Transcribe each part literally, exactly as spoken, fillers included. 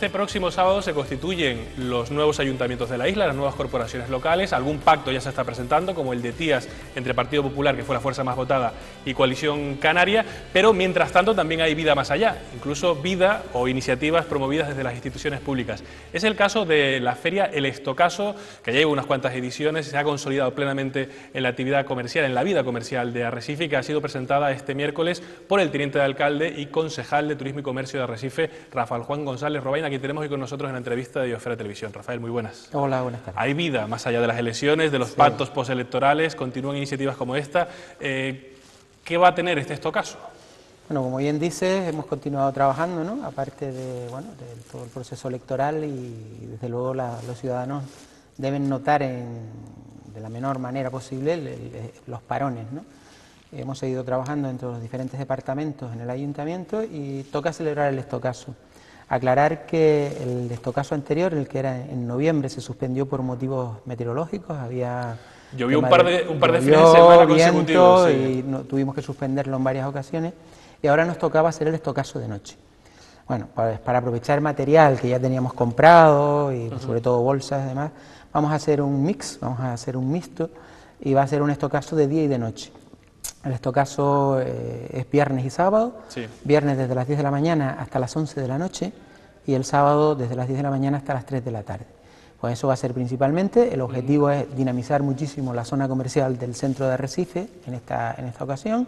Este próximo sábado se constituyen los nuevos ayuntamientos de la isla, las nuevas corporaciones locales. Algún pacto ya se está presentando, como el de Tías entre Partido Popular, que fue la fuerza más votada, y Coalición Canaria, pero mientras tanto también hay vida más allá, incluso vida o iniciativas promovidas desde las instituciones públicas. Es el caso de la feria El Estocaso, que ya lleva unas cuantas ediciones y se ha consolidado plenamente en la actividad comercial, en la vida comercial de Arrecife, que ha sido presentada este miércoles por el teniente de alcalde y concejal de Turismo y Comercio de Arrecife, Rafael Juan González Robaina, aquí tenemos hoy con nosotros en la entrevista de Biosfera Televisión. Rafael, muy buenas. Hola, buenas tardes. Hay vida más allá de las elecciones, de los sí. pactos postelectorales, continúan iniciativas como esta. Eh, ¿Qué va a tener este Estocaso? Bueno, como bien dices, hemos continuado trabajando, ¿no? Aparte de, bueno, de todo el proceso electoral, y desde luego la, los ciudadanos deben notar en, de la menor manera posible el, el, los parones, ¿no? Hemos seguido trabajando entre los diferentes departamentos en el ayuntamiento y toca celebrar el Estocaso. Aclarar que el Estocaso anterior, el que era en noviembre, se suspendió por motivos meteorológicos. Había llovió un par de, un par de fines de semana consecutivos, sí. Y no, tuvimos que suspenderlo en varias ocasiones, y ahora nos tocaba hacer el Estocaso de noche. Bueno, para, para aprovechar material que ya teníamos comprado, y uh-huh. sobre todo bolsas y demás, vamos a hacer un mix, vamos a hacer un mixto, y va a ser un Estocaso de día y de noche. El Estocaso eh, es viernes y sábado, sí. Viernes desde las diez de la mañana hasta las once de la noche, y el sábado desde las diez de la mañana hasta las tres de la tarde. Pues eso va a ser principalmente. El objetivo es dinamizar muchísimo la zona comercial del centro de Arrecife en esta, en esta ocasión,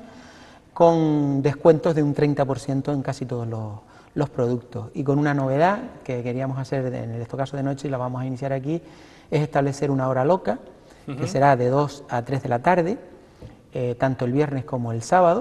con descuentos de un treinta por ciento en casi todos los, los productos. Y con una novedad que queríamos hacer en el Estocaso de noche, y la vamos a iniciar aquí, es establecer una hora loca, uh-huh. que será de dos a tres de la tarde, Eh, tanto el viernes como el sábado,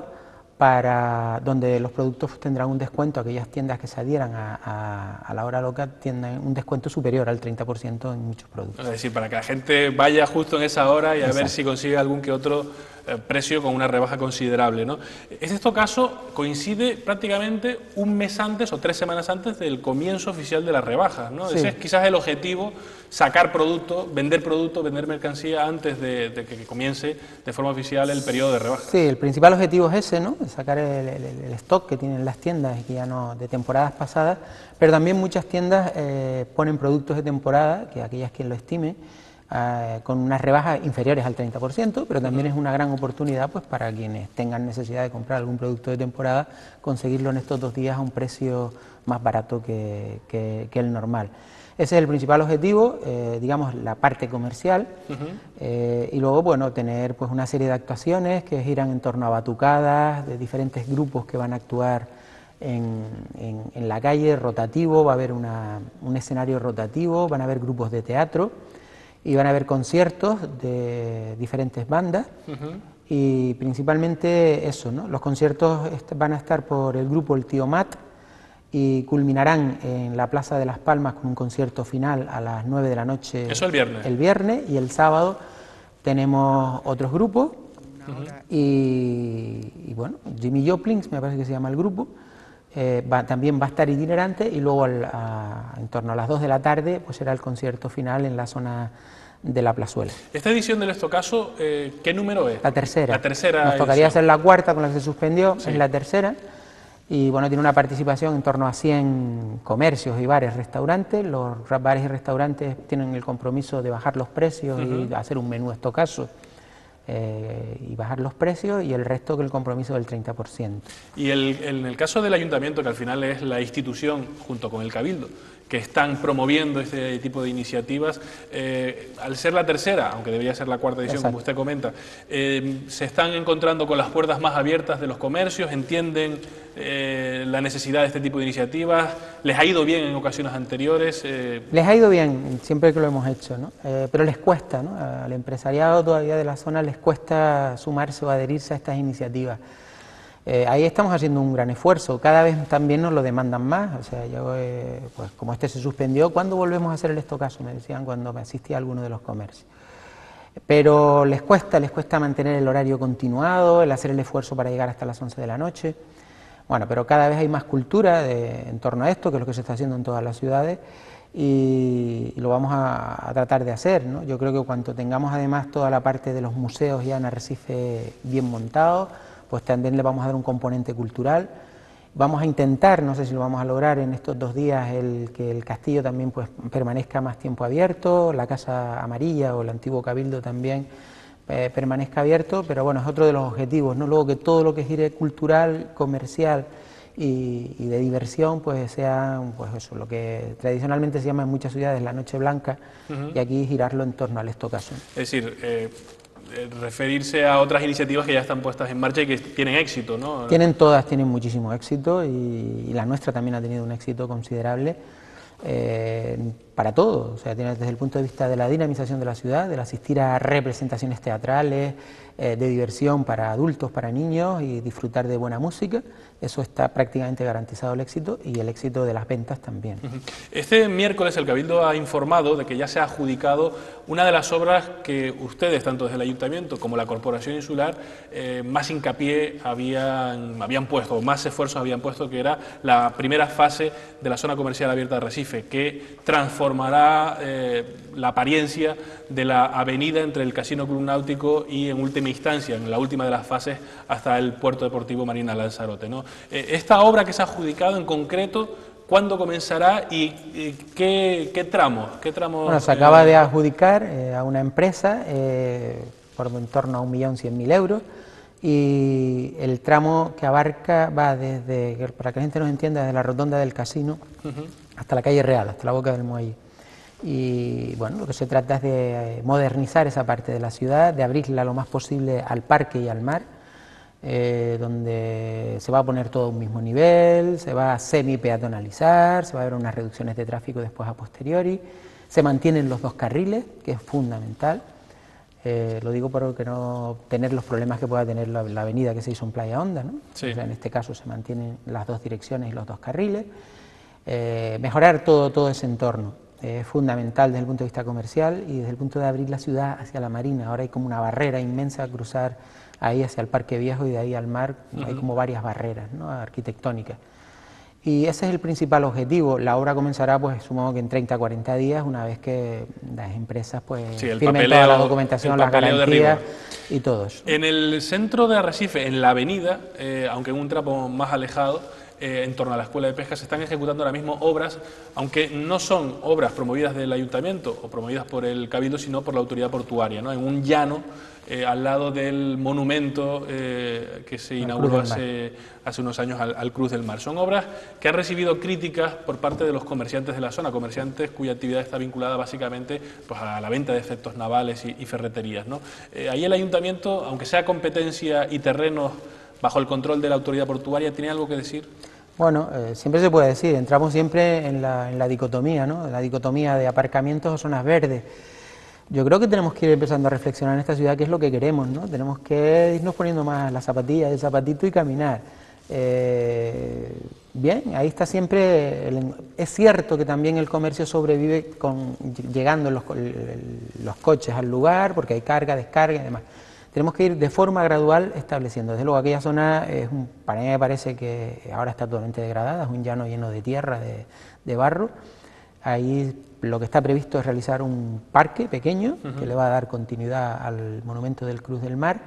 para donde los productos tendrán un descuento. Aquellas tiendas que se adhieran a, a, a la hora loca tienen un descuento superior al treinta por ciento en muchos productos. Es decir, para que la gente vaya justo en esa hora y a Exacto. ver si consigue algún que otro eh, precio con una rebaja considerable, ¿no? En este caso coincide prácticamente un mes antes o tres semanas antes del comienzo oficial de las rebajas, ¿no? Sí. Ese es quizás el objetivo, sacar producto, vender producto, vender mercancía antes de, de que comience de forma oficial el periodo de rebajas. Sí, el principal objetivo es ese, ¿no? Sacar el, el, el stock que tienen las tiendas, que ya no, de temporadas pasadas, pero también muchas tiendas eh, ponen productos de temporada, que aquellas quien lo estime, eh, con unas rebajas inferiores al treinta por ciento, pero también uh-huh. es una gran oportunidad pues para quienes tengan necesidad de comprar algún producto de temporada, conseguirlo en estos dos días a un precio más barato que, que, que el normal. Ese es el principal objetivo, eh, digamos, la parte comercial, uh-huh. eh, y luego, bueno, tener pues una serie de actuaciones que giran en torno a batucadas, de diferentes grupos que van a actuar en, en, en la calle, rotativo, va a haber una, un escenario rotativo, van a haber grupos de teatro, y van a haber conciertos de diferentes bandas, uh-huh. y principalmente eso, ¿no? Los conciertos van a estar por el grupo El Tío Mat, y culminarán en la Plaza de las Palmas con un concierto final a las nueve de la noche. Eso el viernes. El viernes, y el sábado tenemos otros grupos, uh-huh. y, y bueno, Jimmy Joplin, me parece que se llama el grupo, eh, va, también va a estar itinerante, y luego al, a, en torno a las dos de la tarde pues será el concierto final en la zona de la plazuela. Esta edición del Estocaso, eh, ¿qué número es? La tercera. La tercera Nos tocaría edición. hacer la cuarta, con la que se suspendió, sí. es la tercera. Y bueno, tiene una participación en torno a cien comercios y bares, restaurantes. Los bares y restaurantes tienen el compromiso de bajar los precios, uh-huh. y hacer un menú Estocaso eh, y bajar los precios, y el resto que el compromiso del treinta por ciento. Y el, en el caso del ayuntamiento, que al final es la institución junto con el cabildo que están promoviendo este tipo de iniciativas, eh, al ser la tercera, aunque debería ser la cuarta edición, Exacto. como usted comenta, eh, se están encontrando con las puertas más abiertas de los comercios, entienden eh, la necesidad de este tipo de iniciativas, les ha ido bien en ocasiones anteriores. Eh... Les ha ido bien siempre que lo hemos hecho, ¿no? Eh, pero les cuesta, ¿no? Al empresariado todavía de la zona les cuesta sumarse o adherirse a estas iniciativas. Eh, ahí estamos haciendo un gran esfuerzo, cada vez también nos lo demandan más. O sea, yo, eh, pues como este se suspendió, ¿cuándo volvemos a hacer el Estocaso?, me decían cuando me asistía a alguno de los comercios. Pero les cuesta, les cuesta mantener el horario continuado, el hacer el esfuerzo para llegar hasta las once de la noche. Bueno, pero cada vez hay más cultura de, en torno a esto, que es lo que se está haciendo en todas las ciudades, y, y lo vamos a, a tratar de hacer, ¿no? Yo creo que cuando tengamos además toda la parte de los museos ya en Arrecife bien montados, pues también le vamos a dar un componente cultural, Vamos a intentar, no sé si lo vamos a lograr en estos dos días, el que el castillo también pues permanezca más tiempo abierto, la Casa Amarilla o el antiguo Cabildo también eh, permanezca abierto, pero bueno, es otro de los objetivos, ¿no? Luego que todo lo que gire cultural, comercial y, y de diversión, pues sea pues eso, lo que tradicionalmente se llama en muchas ciudades la Noche Blanca, uh-huh. y aquí girarlo en torno al estocaso. Es decir, eh... referirse a otras iniciativas que ya están puestas en marcha y que tienen éxito, ¿no? Tienen todas, tienen muchísimo éxito y, y la nuestra también ha tenido un éxito considerable eh, para todo, o sea, tiene desde el punto de vista de la dinamización de la ciudad, del asistir a representaciones teatrales, eh, de diversión para adultos, para niños y disfrutar de buena música. Eso está prácticamente garantizado el éxito y el éxito de las ventas también. Este miércoles el Cabildo ha informado de que ya se ha adjudicado una de las obras que ustedes, tanto desde el Ayuntamiento como la Corporación Insular, eh, más hincapié habían, habían puesto, más esfuerzos habían puesto, que era la primera fase de la zona comercial abierta de Arrecife, que transformará eh, la apariencia de la avenida entre el Casino Club Náutico y, en última instancia, en la última de las fases, hasta el Puerto Deportivo Marina Lanzarote, ¿no? Esta obra que se ha adjudicado en concreto, ¿cuándo comenzará y, y qué, qué tramos? Qué tramos bueno, se acaba eh... de adjudicar eh, a una empresa eh, por en torno a un millón cien mil euros y el tramo que abarca va desde, para que la gente nos entienda, desde la rotonda del casino uh-huh. hasta la calle Real, hasta la boca del muelle. Y bueno, lo que se trata es de modernizar esa parte de la ciudad, de abrirla lo más posible al parque y al mar, Eh, donde se va a poner todo a un mismo nivel, se va a semi-peatonalizar, se va a ver unas reducciones de tráfico después a posteriori, se mantienen los dos carriles, que es fundamental, eh, lo digo para que no tener los problemas que pueda tener la, la avenida que se hizo en Playa Honda, ¿no? Sí. O sea, en este caso se mantienen las dos direcciones y los dos carriles, eh, mejorar todo, todo ese entorno. Es fundamental desde el punto de vista comercial y desde el punto de abrir la ciudad hacia la marina. Ahora hay como una barrera inmensa a cruzar ahí hacia el Parque Viejo y de ahí al mar, uh-huh. hay como varias barreras, ¿no?, arquitectónicas. Y ese es el principal objetivo. La obra comenzará, pues supongo que en treinta a cuarenta días, una vez que las empresas pues sí, firmen papeleo, toda la documentación, las garantías y todo eso. En el centro de Arrecife, en la avenida, eh, aunque en un tramo más alejado, Eh, en torno a la Escuela de Pesca, se están ejecutando ahora mismo obras, aunque no son obras promovidas del Ayuntamiento o promovidas por el Cabildo, sino por la autoridad portuaria, ¿no? En un llano eh, al lado del monumento eh, que se inauguró hace, hace unos años al, al Cruz del Mar. Son obras que han recibido críticas por parte de los comerciantes de la zona, comerciantes cuya actividad está vinculada básicamente pues, a la venta de efectos navales y, y ferreterías, ¿no? Eh, ahí el Ayuntamiento, aunque sea competencia y terrenos bajo el control de la autoridad portuaria, ¿tiene algo que decir? Bueno, eh, siempre se puede decir, entramos siempre en la, en la dicotomía, ¿no?, la dicotomía de aparcamientos o zonas verdes. Yo creo que tenemos que ir empezando a reflexionar en esta ciudad qué es lo que queremos, ¿no? Tenemos que irnos poniendo más las zapatillas, el zapatito y caminar. Eh, bien, ahí está siempre, el, es cierto que también el comercio sobrevive con, llegando los, los coches al lugar, porque hay carga, descarga y demás. Tenemos que ir de forma gradual estableciendo. Desde luego aquella zona, es un, para mí me parece que ahora está totalmente degradada, es un llano lleno de tierra, de, de barro. Ahí lo que está previsto es realizar un parque pequeño, uh-huh. que le va a dar continuidad al monumento del Cruz del Mar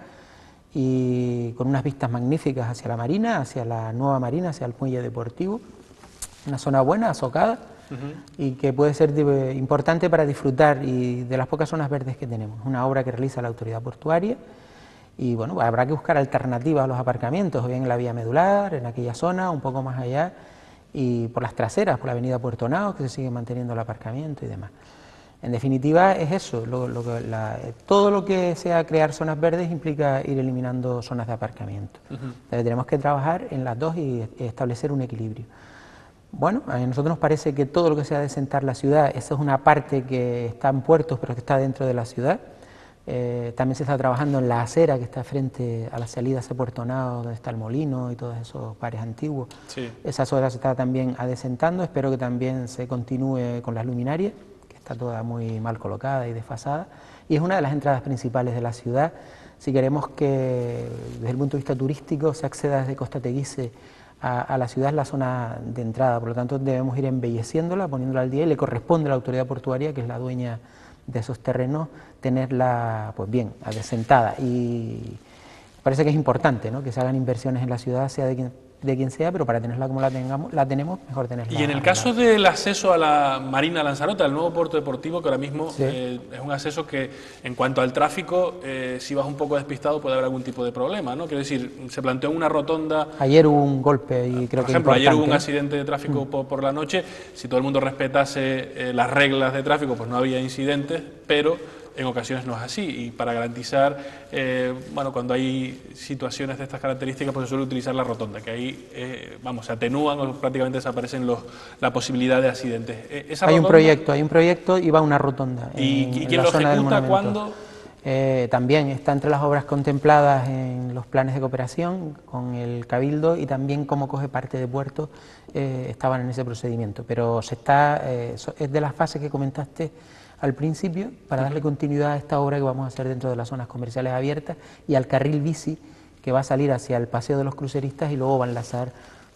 y con unas vistas magníficas hacia la marina, hacia la nueva marina, hacia el muelle deportivo. Una zona buena, asocada, uh-huh. y que puede ser de, importante para disfrutar y de las pocas zonas verdes que tenemos. Una obra que realiza la autoridad portuaria. Y bueno, habrá que buscar alternativas a los aparcamientos, o bien en la vía medular, en aquella zona, un poco más allá, y por las traseras, por la avenida Puerto Nao, que se sigue manteniendo el aparcamiento y demás. En definitiva es eso, lo, lo que la, todo lo que sea crear zonas verdes implica ir eliminando zonas de aparcamiento. Uh-huh. Entonces, tenemos que trabajar en las dos y establecer un equilibrio. Bueno, a nosotros nos parece que todo lo que sea desentar la ciudad, esa es una parte que está en puertos pero que está dentro de la ciudad. Eh, también se está trabajando en la acera que está frente a la salida hacia Puerto Nao, donde está el molino y todos esos bares antiguos. Sí. Esas obras se está también adesentando, espero que también se continúe con las luminarias, que está toda muy mal colocada y desfasada, y es una de las entradas principales de la ciudad. Si queremos que desde el punto de vista turístico se acceda desde Costa Teguise a, a la ciudad, es la zona de entrada, por lo tanto debemos ir embelleciéndola, poniéndola al día, y le corresponde a la autoridad portuaria, que es la dueña de esos terrenos, tenerla pues bien, adecentada. Y parece que es importante, ¿no?, que se hagan inversiones en la ciudad, sea de quien, de quien sea, pero para tenerla como la tengamos, la tenemos, mejor tenerla. Y en el caso del acceso a la Marina Lanzarote, al nuevo puerto deportivo, que ahora mismo sí. eh, es un acceso que, en cuanto al tráfico, eh, si vas un poco despistado puede haber algún tipo de problema, ¿no? Quiero decir, se planteó en una rotonda... Ayer hubo un golpe y creo por que ejemplo, ayer hubo un ¿eh? accidente de tráfico mm. por, por la noche. Si todo el mundo respetase eh, las reglas de tráfico, pues no había incidentes, pero en ocasiones no es así, y para garantizar, eh, bueno, cuando hay situaciones de estas características, pues se suele utilizar la rotonda, que ahí, eh, vamos, se atenúan o prácticamente desaparecen los, la posibilidad de accidentes. ¿Esa hay rotonda? un proyecto, hay un proyecto y va una rotonda. ¿Y, en, ¿y quién en la lo zona ejecuta? ¿Cuándo? Eh, también está entre las obras contempladas en los planes de cooperación con el Cabildo, y también como coge parte de puertos eh, estaban en ese procedimiento, pero se está eh, es de las fases que comentaste al principio para darle continuidad a esta obra que vamos a hacer dentro de las zonas comerciales abiertas y al carril bici que va a salir hacia el Paseo de los Cruceristas y luego va a enlazar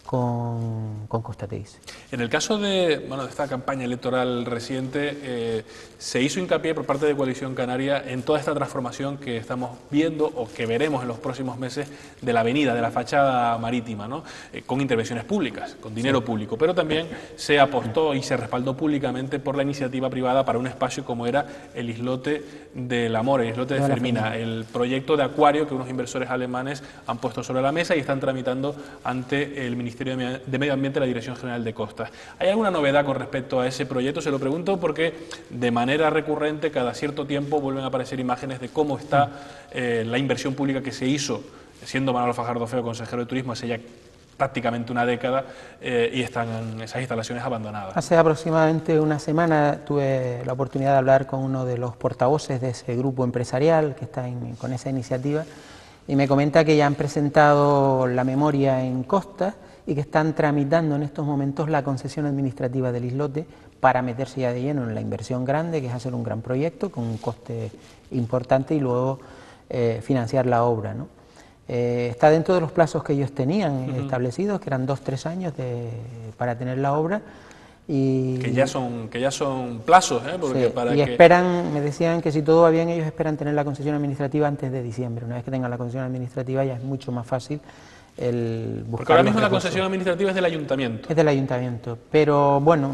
con, con Costa Teguise. En el caso de, bueno, de esta campaña electoral reciente, eh, se hizo hincapié por parte de Coalición Canaria en toda esta transformación que estamos viendo o que veremos en los próximos meses de la avenida, de la fachada marítima, ¿no? Eh, con intervenciones públicas, con dinero sí. público, pero también se apostó y se respaldó públicamente por la iniciativa privada para un espacio como era el islote del Amor, el islote de, de Fermina, el proyecto de acuario que unos inversores alemanes han puesto sobre la mesa y están tramitando ante el Ministerio de Medio Ambiente, la Dirección General de Costas. ¿Hay alguna novedad con respecto a ese proyecto? Se lo pregunto porque de manera recurrente, cada cierto tiempo, vuelven a aparecer imágenes de cómo está eh, la inversión pública que se hizo, siendo Manolo Fajardo Feo consejero de Turismo hace ya prácticamente una década, eh, y están esas instalaciones abandonadas. Hace aproximadamente una semana tuve la oportunidad de hablar con uno de los portavoces de ese grupo empresarial que está en, con esa iniciativa, y me comenta que ya han presentado la memoria en Costas y que están tramitando en estos momentos la concesión administrativa del islote para meterse ya de lleno en la inversión grande, que es hacer un gran proyecto con un coste importante y luego eh, financiar la obra, ¿no? Eh, está dentro de los plazos que ellos tenían uh-huh. establecidos, que eran dos, tres años de, para tener la obra. Y, que ya son que ya son plazos, ¿eh? Porque sí, para y que... esperan, me decían que si todo va bien, ellos esperan tener la concesión administrativa antes de diciembre. Una vez que tengan la concesión administrativa ya es mucho más fácil el buscar. Porque ahora mismo la concesión administrativa es del ayuntamiento. Es del ayuntamiento, pero bueno,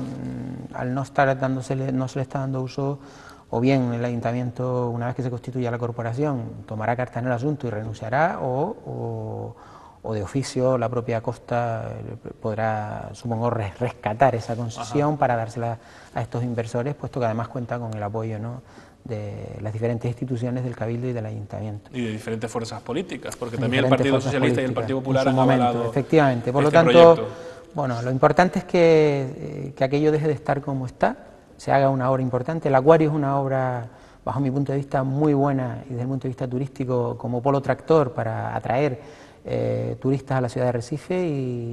al no estar dándosele, no se le está dando uso, o bien el ayuntamiento, una vez que se constituya la corporación, tomará cartas en el asunto y renunciará, o, o, o de oficio la propia Costa podrá, supongo, rescatar esa concesión Ajá. para dársela a estos inversores, puesto que además cuenta con el apoyo, ¿no?, de las diferentes instituciones del Cabildo y del Ayuntamiento. Y de diferentes fuerzas políticas, porque también el Partido Socialista y el Partido Popular han momento, avalado efectivamente. Por este lo tanto, proyecto. Bueno, lo importante es que, eh, que aquello deje de estar como está, se haga una obra importante. El acuario es una obra, bajo mi punto de vista, muy buena y desde el punto de vista turístico como polo tractor para atraer eh, turistas a la ciudad de Arrecife,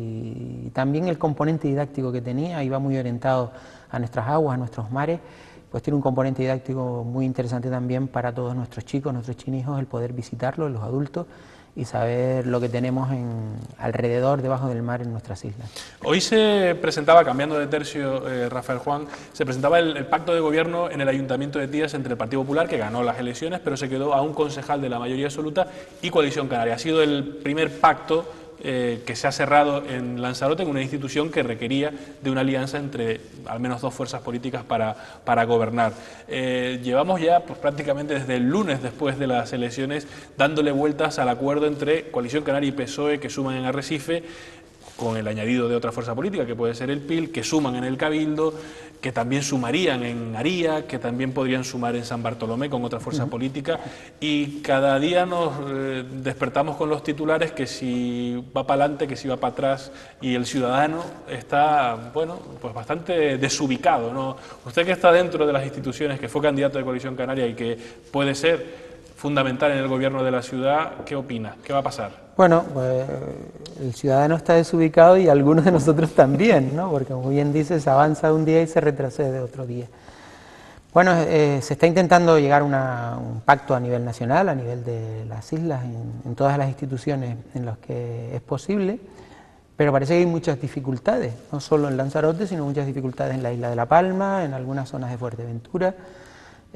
y, y también el componente didáctico que tenía, iba muy orientado a nuestras aguas, a nuestros mares, pues tiene un componente didáctico muy interesante también para todos nuestros chicos, nuestros chinijos, el poder visitarlo, los adultos, y saber lo que tenemos en, alrededor, debajo del mar, en nuestras islas. Hoy se presentaba, cambiando de tercio, eh, Rafael Juan, se presentaba el, el pacto de gobierno en el Ayuntamiento de Tías entre el Partido Popular, que ganó las elecciones, pero se quedó a un concejal de la mayoría absoluta, y Coalición Canaria. Ha sido el primer pacto Eh, que se ha cerrado en Lanzarote, en una institución que requería de una alianza entre al menos dos fuerzas políticas para, para gobernar. Eh, llevamos ya pues, prácticamente desde el lunes después de las elecciones dándole vueltas al acuerdo entre Coalición Canaria y P S O E, que suman en Arrecife, con el añadido de otra fuerza política, que puede ser el P I L, que suman en el Cabildo, que también sumarían en Aría, que también podrían sumar en San Bartolomé con otra fuerza uh-huh. política, y cada día nos eh, despertamos con los titulares que si va para adelante, que si va para atrás, y el ciudadano está, bueno, pues bastante desubicado, ¿no? Usted, que está dentro de las instituciones, que fue candidato de Coalición Canaria y que puede ser fundamental en el gobierno de la ciudad, ¿qué opina? ¿Qué va a pasar? Bueno, pues el ciudadano está desubicado y algunos de nosotros también, ¿no? Porque, como bien dices, se avanza un día y se retrocede otro día. Bueno, eh, se está intentando llegar a una, un pacto a nivel nacional, a nivel de las islas, en, en todas las instituciones en las que es posible, pero parece que hay muchas dificultades, no solo en Lanzarote, sino muchas dificultades en la isla de La Palma, en algunas zonas de Fuerteventura.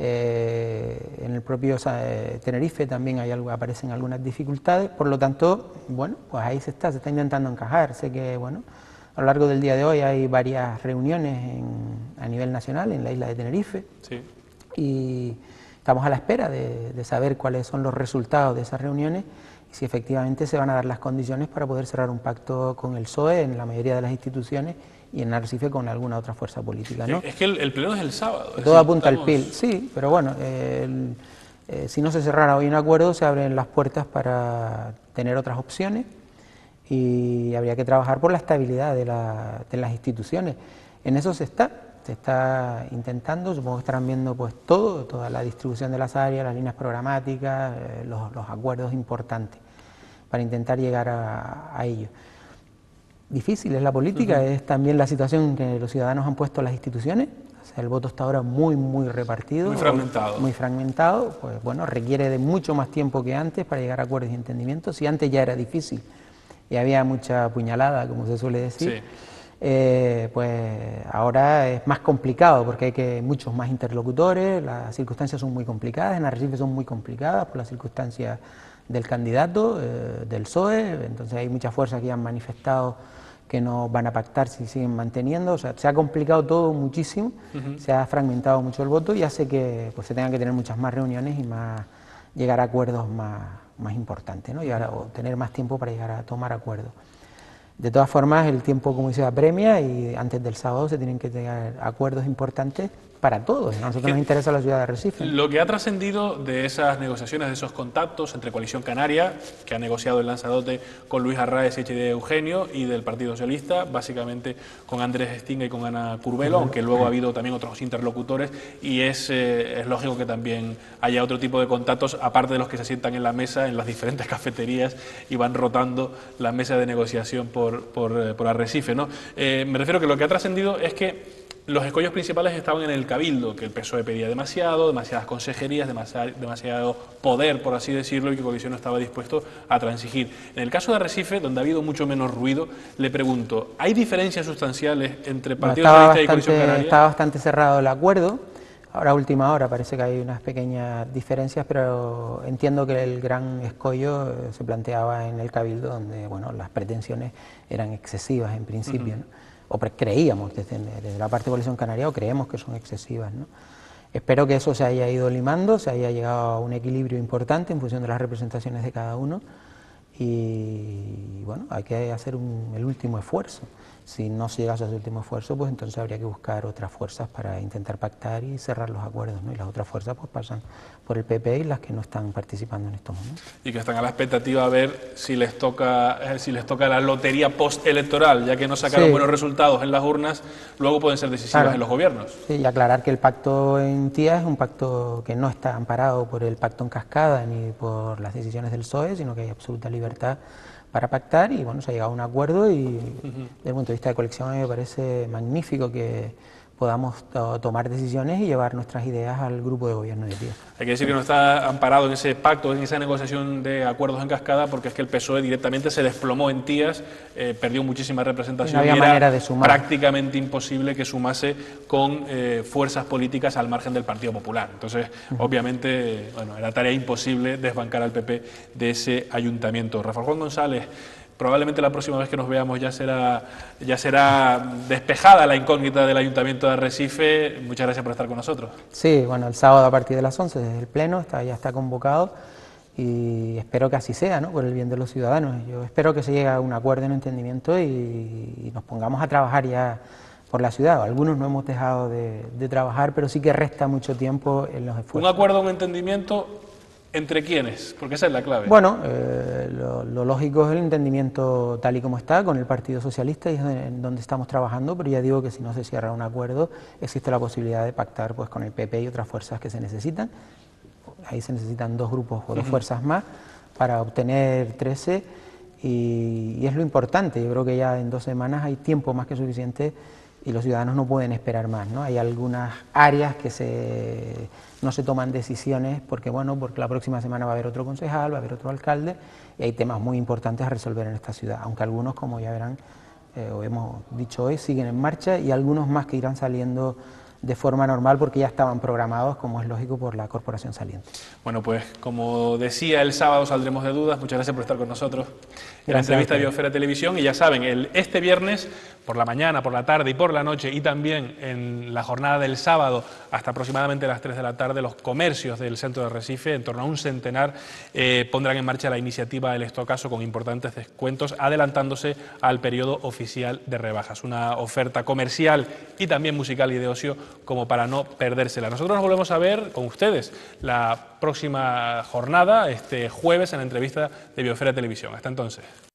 Eh, en el propio eh, Tenerife también hay algo, aparecen algunas dificultades, por lo tanto, bueno, pues ahí se está, se está intentando encajar. Sé que, bueno, a lo largo del día de hoy hay varias reuniones en, a nivel nacional en la isla de Tenerife, sí. Y estamos a la espera de, de saber cuáles son los resultados de esas reuniones y si efectivamente se van a dar las condiciones para poder cerrar un pacto con el P S O E en la mayoría de las instituciones y en Arrecife con alguna otra fuerza política, ¿no? Es que el, el pleno es el sábado. Todo apunta al P I L, sí, pero bueno, eh, el, eh, si no se cerrara hoy un acuerdo, se abren las puertas para tener otras opciones y habría que trabajar por la estabilidad de, la, de las instituciones. En eso se está, se está intentando, supongo que estarán viendo pues todo, toda la distribución de las áreas, las líneas programáticas, eh, los, los acuerdos importantes para intentar llegar a, a ello. Difícil es la política, uh-huh. Es también la situación que los ciudadanos han puesto a las instituciones. O sea, el voto está ahora muy, muy repartido. Muy fragmentado. Muy fragmentado, pues bueno, requiere de mucho más tiempo que antes para llegar a acuerdos y entendimientos. Si antes ya era difícil y había mucha puñalada, como se suele decir, sí. eh, pues ahora es más complicado porque hay que muchos más interlocutores, las circunstancias son muy complicadas, en Arrecife son muy complicadas por las circunstancias del candidato, eh, del P S O E, entonces hay muchas fuerzas que han manifestado que no van a pactar si siguen manteniendo, o sea, se ha complicado todo muchísimo, uh-huh. Se ha fragmentado mucho el voto y hace que pues, se tengan que tener muchas más reuniones y más llegar a acuerdos más, más importantes, ¿no? Llegar a, o tener más tiempo para llegar a tomar acuerdos. De todas formas, el tiempo, como dice, apremia y antes del sábado se tienen que tener acuerdos importantes para todos. A nosotros nos interesa la ciudad de Arrecife. Lo que ha trascendido de esas negociaciones, de esos contactos entre Coalición Canaria, que ha negociado el Lanzarote con Luis Arraez y H D Eugenio, y del Partido Socialista, básicamente con Andrés Estinga y con Ana Curbelo, aunque luego ha habido también otros interlocutores, y es, eh, es lógico que también haya otro tipo de contactos, aparte de los que se sientan en la mesa, en las diferentes cafeterías, y van rotando la mesa de negociación por, por, por Arrecife, ¿no? Eh, me refiero que lo que ha trascendido es que los escollos principales estaban en el Cabildo, que el P S O E pedía demasiado, demasiadas consejerías, demasiado, demasiado poder, por así decirlo, y que Coalición no estaba dispuesto a transigir. En el caso de Arrecife, donde ha habido mucho menos ruido, le pregunto, ¿hay diferencias sustanciales entre Partido bueno, Socialista y Coalición Canaria? Está bastante cerrado el acuerdo, ahora a última hora parece que hay unas pequeñas diferencias, pero entiendo que el gran escollo se planteaba en el Cabildo, donde bueno, las pretensiones eran excesivas en principio, uh-huh. ¿no? O creíamos desde, desde la parte de Coalición Canaria, o creemos que son excesivas, ¿no? Espero que eso se haya ido limando, se haya llegado a un equilibrio importante en función de las representaciones de cada uno y bueno, hay que hacer un, el último esfuerzo. Si no se llega a ese último esfuerzo, pues entonces habría que buscar otras fuerzas para intentar pactar y cerrar los acuerdos, ¿no? Y las otras fuerzas pues pasan por el P P y las que no están participando en estos momentos. Y que están a la expectativa a ver si les toca, eh, si les toca la lotería postelectoral, ya que no sacaron sí. buenos resultados en las urnas, luego pueden ser decisivas claro. en los gobiernos. Sí, y aclarar que el pacto en Tía es un pacto que no está amparado por el pacto en cascada ni por las decisiones del P S O E, sino que hay absoluta libertad para pactar y bueno, se ha llegado a un acuerdo y uh-huh. desde el punto de vista de Coalición a mí me parece magnífico que podamos to tomar decisiones y llevar nuestras ideas al grupo de gobierno de Tía. Hay que decir que no está amparado en ese pacto, en esa negociación de acuerdos en cascada, porque es que el P S O E directamente se desplomó en Tías, eh, perdió muchísima representación no había y era manera de sumar. prácticamente imposible que sumase con eh, fuerzas políticas al margen del Partido Popular. Entonces, uh-huh. obviamente, bueno, era tarea imposible desbancar al P P de ese ayuntamiento. Rafael Juan González, probablemente la próxima vez que nos veamos ya será, ya será despejada la incógnita del Ayuntamiento de Arrecife. Muchas gracias por estar con nosotros. Sí, bueno, el sábado a partir de las once desde el Pleno está, ya está convocado y espero que así sea, ¿no? Por el bien de los ciudadanos. Yo espero que se llegue a un acuerdo, un entendimiento y, y nos pongamos a trabajar ya por la ciudad. Algunos no hemos dejado de, de trabajar, pero sí que resta mucho tiempo en los esfuerzos. Un acuerdo, un entendimiento. ¿Entre quiénes? Porque esa es la clave. Bueno, eh, lo, lo lógico es el entendimiento tal y como está con el Partido Socialista y es en donde estamos trabajando, pero ya digo que si no se cierra un acuerdo existe la posibilidad de pactar pues, con el P P y otras fuerzas que se necesitan. Ahí se necesitan dos grupos o dos uh-huh. fuerzas más para obtener trece y, y es lo importante. Yo creo que ya en dos semanas hay tiempo más que suficiente y los ciudadanos no pueden esperar más, ¿no? Hay algunas áreas que se, no se toman decisiones porque, bueno, porque la próxima semana va a haber otro concejal, va a haber otro alcalde y hay temas muy importantes a resolver en esta ciudad, aunque algunos, como ya verán, eh, o hemos dicho hoy, siguen en marcha y algunos más que irán saliendo de forma normal porque ya estaban programados, como es lógico, por la corporación saliente. Bueno, pues como decía, el sábado saldremos de dudas. Muchas gracias por estar con nosotros en la entrevista de Biosfera Televisión. Y ya saben, el, este viernes, por la mañana, por la tarde y por la noche, y también en la jornada del sábado, hasta aproximadamente las tres de la tarde, los comercios del centro de Recife, en torno a un centenar, eh, pondrán en marcha la iniciativa El Estocaso con importantes descuentos, adelantándose al periodo oficial de rebajas. Una oferta comercial y también musical y de ocio como para no perdérsela. Nosotros nos volvemos a ver con ustedes la próxima jornada, este jueves, en la entrevista de Biosfera Televisión. Hasta entonces.